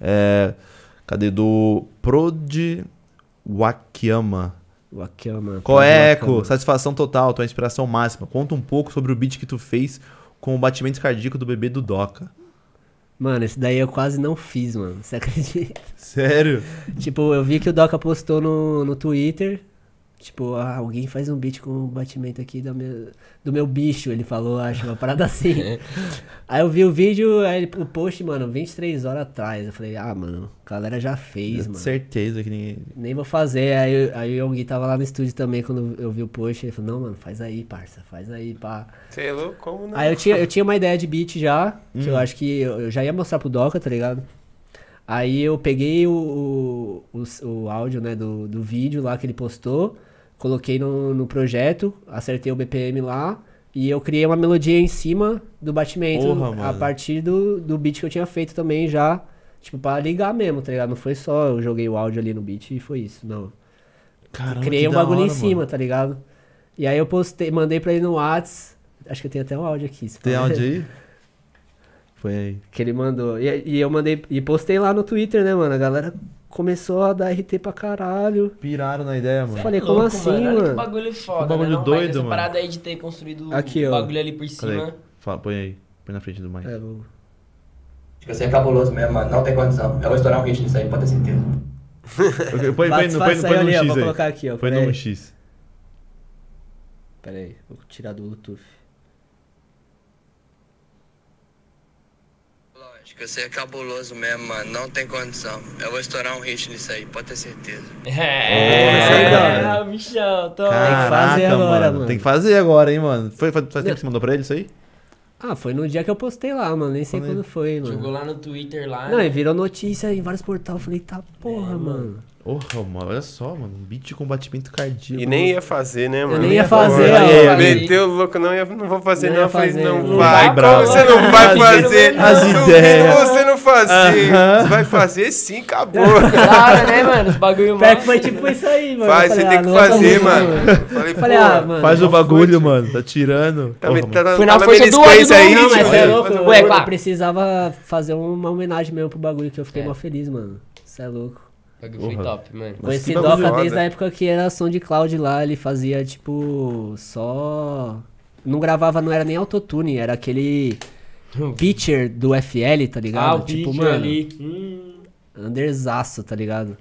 Cadê? Do Prod Wakiyama. Wakiyama. Qual é, Eco? Satisfação total, tua inspiração máxima. Conta um pouco sobre o beat que tu fez com o batimento cardíaco do bebê do Doca. Mano, esse daí eu quase não fiz, mano. Você acredita? Sério? Tipo, eu vi que o Doca postou no Twitter. Tipo, alguém faz um beat com o batimento aqui do meu bicho, ele falou, acho, uma parada assim. Aí eu vi o vídeo, aí o post, mano, 23 horas atrás. Eu falei, mano, a galera já fez, mano. Certeza que ninguém... Nem vou fazer. Aí o Gui tava lá no estúdio também, quando eu vi o post, ele falou, não, mano, faz aí, parça, faz aí, pá. Você é louco? Como não? Aí eu tinha uma ideia de beat já, que eu acho que eu já ia mostrar pro Doca, tá ligado? Aí eu peguei o áudio, né, do vídeo lá que ele postou, coloquei no projeto, acertei o BPM lá e eu criei uma melodia em cima do batimento. Porra, a partir do beat que eu tinha feito também já, tipo, pra ligar mesmo, tá ligado? Não foi só eu joguei o áudio ali no beat e foi isso, não. Caramba, Criei um bagulho em cima, mano. Tá ligado? E aí eu mandei pra ele no Whats, acho que eu tenho até um áudio aqui. Tem áudio aí? Foi aí. Que ele mandou. E eu mandei, e postei lá no Twitter, né, mano? A galera começou a dar RT pra caralho. Piraram na ideia, mano. Falei, como assim, Olha mano? que bagulho foda, Que bagulho né? Não, doido, mas essa mano. parada aí de ter construído Aqui, o ó. bagulho ali por cima. Fala, põe aí. Põe na frente do mic. Vou... Acho que você é cabuloso mesmo, mano. Não tem condição. Eu vou estourar um hit nisso aí, pode ter certeza. Põe no ali, ó, X vou aí. colocar aqui, ó. Põe Pera no aí. X. Pera aí, vou tirar do Bluetooth. Acho que você é cabuloso mesmo, mano. Não tem condição. Eu vou estourar um hit nisso aí, pode ter certeza. O bichão, tô. Caraca, fazer agora, mano. Tem que fazer agora, hein, mano. Faz tempo que você mandou pra ele isso aí? Foi no dia que eu postei lá, mano. Nem sei quando foi, mano. Jogou lá no Twitter lá. Não, né? e virou notícia em vários portais. Eu falei, tá porra, mano. Porra, mano, olha só, mano. Um beat com batimento cardíaco. E nem ia fazer, né, mano? nem ia fazer, Porra, ó. Meteu o louco, não vou fazer, Não não. ia Eu falei, fazer, não não vai, vai, bravo. Como você não vai fazer? As Duvido ideias. você não fazer. Aham. Você vai fazer sim, acabou. Claro, né, mano? Os bagulho Pior que massa. foi tipo isso aí, mano. Faz, Eu você falei, tem que não vai fazer, não, mano. Falei, Falei, pô, mano. Faz o não bagulho, foi, mano. Tá tirando. Tá, Porra, tá, mano. Foi na tá força do ódio menisquência do- aí, Não, mas tio. você é louco. Ué, pá. Eu precisava fazer uma homenagem mesmo pro bagulho que eu fiquei mó feliz, mano. Você é louco. O bagulho foi Porra. top, mano. Conheci que bagulho Doca foda. desde a época que era som de cloud lá, ele fazia tipo só. Não gravava, não era nem autotune, era aquele pitcher do FL, tá ligado? O tipo, beat mano, ali. underzaço, tá ligado?